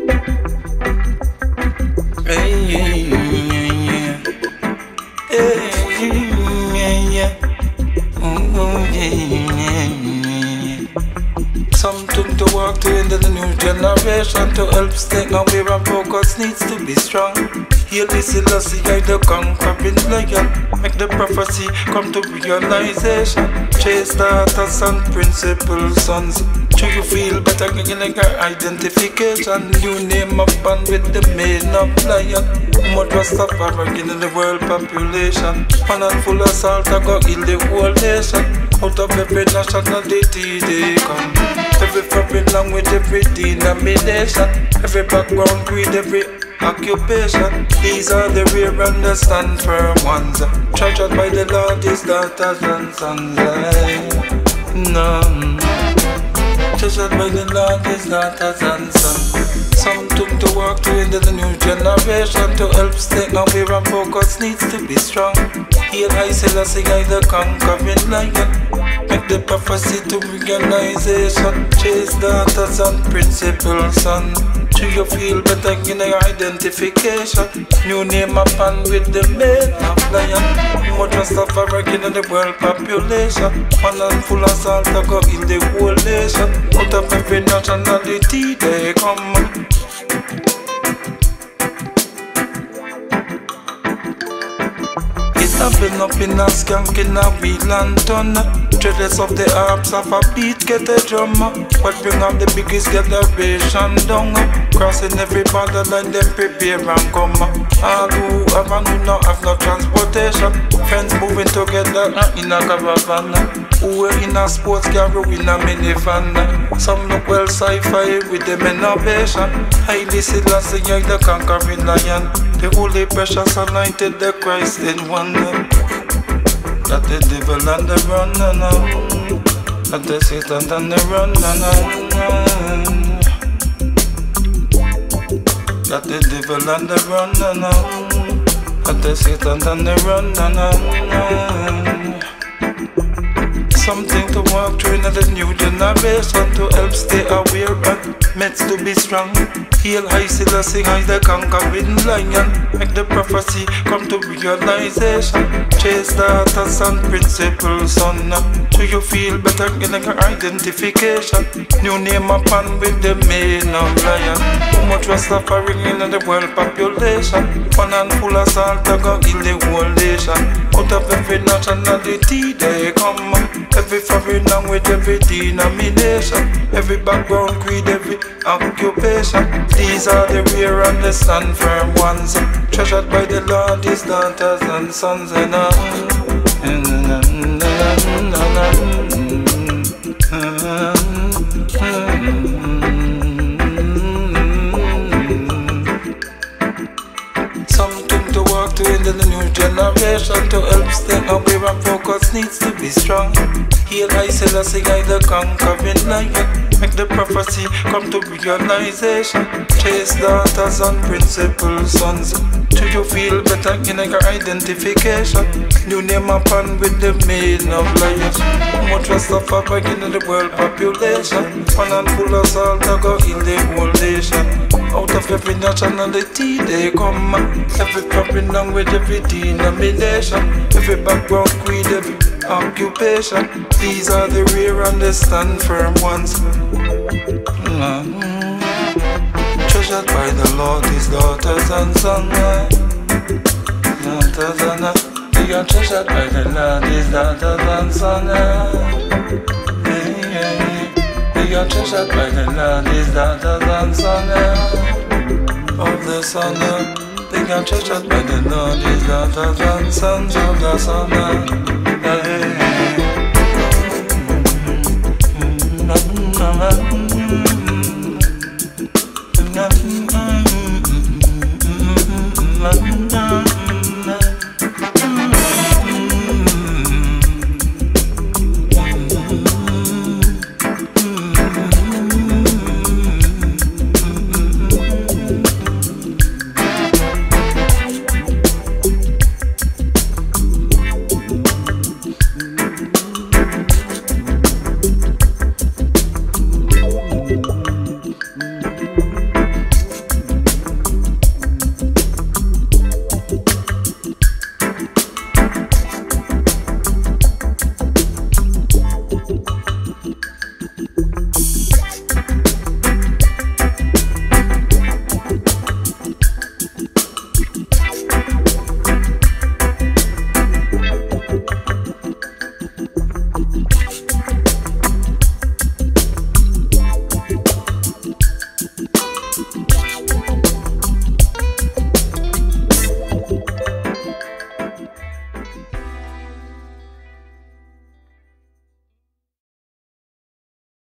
Something to walk to into the new generation. To help stay now where our focus needs to be strong. Heal the Selassie, guide the conquering lion. Make the prophecy come to realization. Chase daughters and principal sons. Do you feel better getting like our identification? You name up and with the main of lion. Much Rastafari in the world population. One handful of salt I go heal the whole nation. Out of every nationality they come. Every foreign language, every denomination. Every background, creed, every occupation. These are the rare and the stand firm ones. Treasured by the Lord, His daughters and sons. No. Treasured by the Lord, His daughters and sons. Something to walk to into the new generation. To help stay now where our focus needs to be strong. Heal I Selassie, guide the conquering lion. Make the prophecy to realization. Chase daughters and principal son. Do you feel better in your identification? New name up and with the main of lion. Much Rastafari in the world population. One handful of salt to go in the whole nation. Out of every nationality they come. I've been up in a skank in a wheel and ton. Dreadless of the harps of a beat get a drum. What bring up the biggest generation down? Crossing every borderline, them prepare and come. All who have and who not have no transportation. Friends moving together in a caravan. Who are in a sports car, who in a minivan. Some look well sci-fi with them innovation. Highly Selassie, the conquering lion. The holy precious anointed, the Christ in one. That the devil and the run, that the Satan and the run, that the devil and the run, that the Satan and the run. Something to walk through in the new generation. To help stay aware and meant to be strong. Heal I Selassie, I the conquering lion. Make the prophecy come to realization. Chase daughters and principal son. Do you feel better in your identification? New name upon with the main of lion. Too much Rastafari in the world population. One handful of salt to go in the whole nation. Out of every nationality they come. Every foreign language, every denomination. Every background, creed, every occupation. These are the rare and the stand firm ones. Treasured by the Lord, His daughters and sons. Something to walk to into the new generation. To help stay away and focus needs to be strong. Heal I Selassie, guide the conquering lion. Make the prophecy come to realization. Chase daughters and principal sons. Do you feel better in your identification? New name upon with the main of life. Much Rastafari in the world population. One handful of salt to go in the whole nation. Out of every nationality they come. Every foreign language, every denomination. Every background, creed, every occupation. These are the rare and the stand firm ones. Treasured by the Lord, His daughters and sons. They are treasured by the Lord, His daughters and sons. They are treasured by the Lord, His daughters and sons. Of the Son, they are treasured by the Lord, His daughters and sons of the Son.